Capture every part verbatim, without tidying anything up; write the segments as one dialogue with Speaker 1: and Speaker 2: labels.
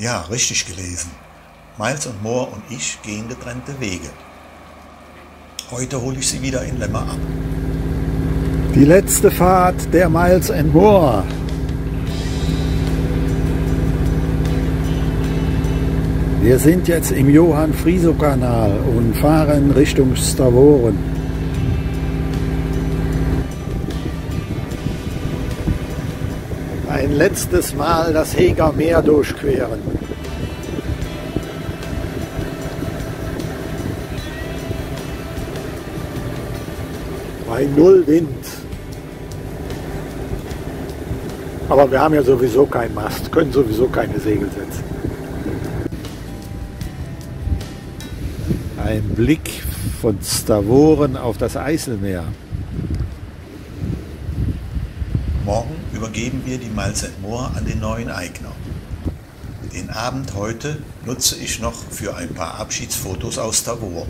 Speaker 1: Ja, richtig gelesen. Miles und Moore und ich gehen getrennte Wege. Heute hole ich sie wieder in Lemmer ab.
Speaker 2: Die letzte Fahrt der Miles and Moore. Wir sind jetzt im Johann-Frieso-Kanal und fahren Richtung Stavoren. Ein letztes Mal das Heger Meer durchqueren. Bei null Wind. Aber wir haben ja sowieso keinen Mast, können sowieso keine Segel setzen. Ein Blick von Stavoren auf das Eiselmeer.
Speaker 1: Morgen übergeben wir die Miles and Moore an den neuen Eigner. Den Abend heute nutze ich noch für ein paar Abschiedsfotos aus Stavoren.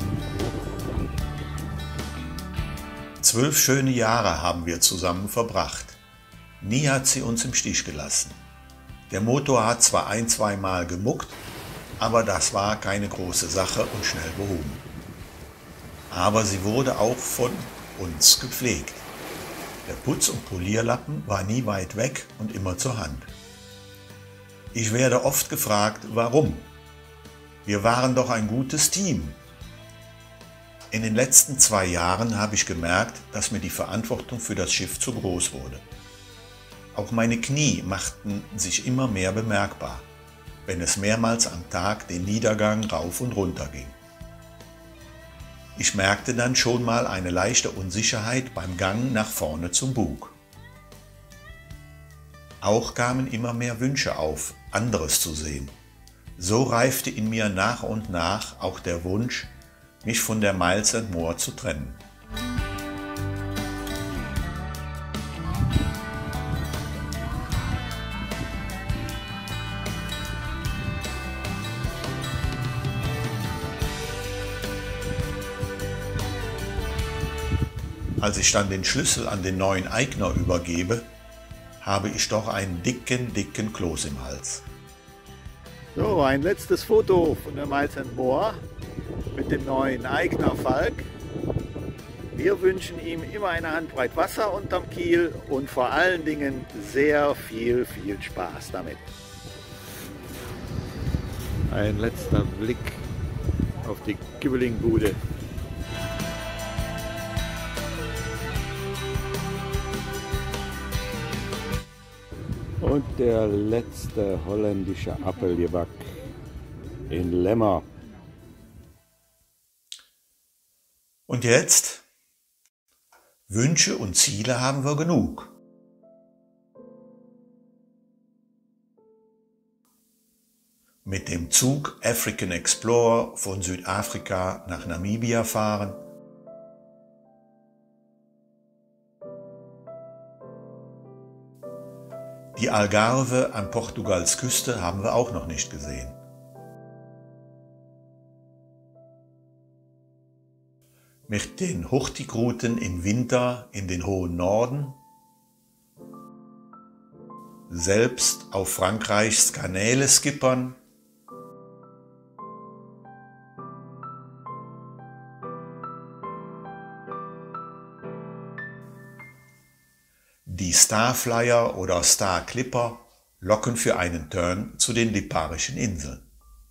Speaker 1: Zwölf schöne Jahre haben wir zusammen verbracht. Nie hat sie uns im Stich gelassen. Der Motor hat zwar ein-, zweimal gemuckt, aber das war keine große Sache und schnell behoben. Aber sie wurde auch von uns gepflegt. Der Putz- und Polierlappen war nie weit weg und immer zur Hand. Ich werde oft gefragt, warum? Wir waren doch ein gutes Team. In den letzten zwei Jahren habe ich gemerkt, dass mir die Verantwortung für das Schiff zu groß wurde. Auch meine Knie machten sich immer mehr bemerkbar, wenn es mehrmals am Tag den Niedergang rauf und runter ging. Ich merkte dann schon mal eine leichte Unsicherheit beim Gang nach vorne zum Bug. Auch kamen immer mehr Wünsche auf, anderes zu sehen. So reifte in mir nach und nach auch der Wunsch, mich von der Miles and Moore zu trennen. Als ich dann den Schlüssel an den neuen Eigner übergebe, habe ich doch einen dicken, dicken Kloß im Hals.
Speaker 2: So, ein letztes Foto von der Miles and Moore mit dem neuen Eigner Falk. Wir wünschen ihm immer eine Handbreit Wasser unterm Kiel und vor allen Dingen sehr viel, viel Spaß damit. Ein letzter Blick auf die Gibbelingbude. Und der letzte holländische Appelgebäck in Lemmer.
Speaker 1: Und jetzt? Wünsche und Ziele haben wir genug. Mit dem Zug African Explorer von Südafrika nach Namibia fahren. Die Algarve an Portugals Küste haben wir auch noch nicht gesehen. Mit den Hurtigruten im Winter in den hohen Norden, selbst auf Frankreichs Kanäle skippern, die Starflyer oder Star Clipper locken für einen Turn zu den Liparischen Inseln.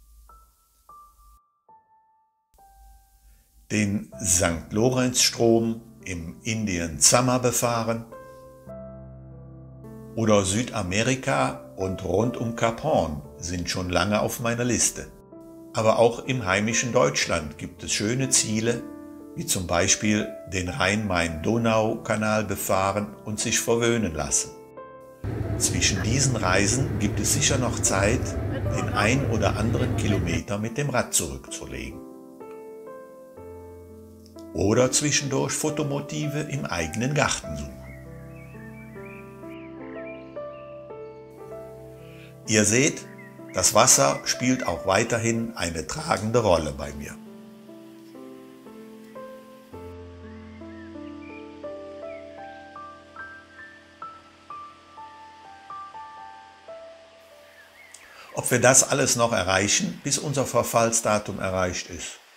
Speaker 1: Den Sankt Lorenzstrom im Indian Summer befahren oder Südamerika und rund um Kap Horn sind schon lange auf meiner Liste. Aber auch im heimischen Deutschland gibt es schöne Ziele, wie zum Beispiel den Rhein-Main-Donau-Kanal befahren und sich verwöhnen lassen. Zwischen diesen Reisen gibt es sicher noch Zeit, den ein oder anderen Kilometer mit dem Rad zurückzulegen. Oder zwischendurch Fotomotive im eigenen Garten suchen. Ihr seht, das Wasser spielt auch weiterhin eine tragende Rolle bei mir. ob wir das alles noch erreichen, bis unser Verfallsdatum erreicht ist.